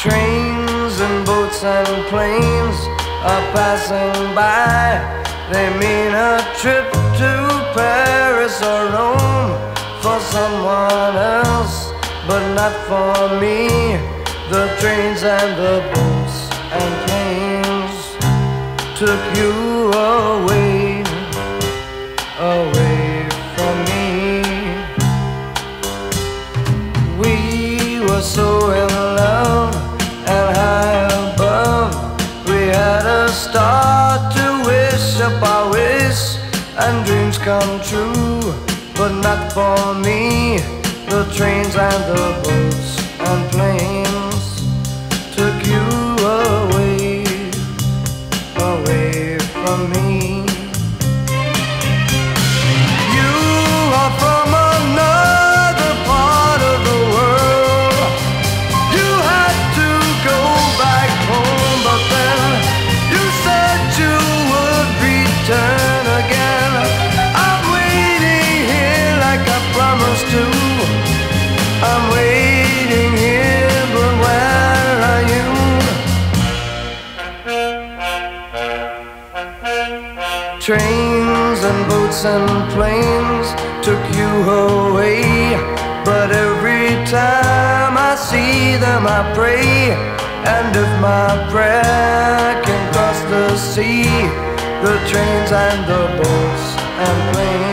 Trains and boats and planes are passing by. They mean a trip to Paris or Rome for someone else, but not for me. The trains and the boats and planes took you away, away from me. We were so in love and high above. We had a star to wish up our wish and dreams come true, but not for me. The trains and the boats and planes took you away, away from me. You are from another part of the world. You had to go back home, but then you said you would return again. I'm waiting here like I promised to. I'm waiting here, but where are you? Trains and boats and planes took you away, but every time I see them I pray. And if my prayer can cross the sea, the trains and the boats and planes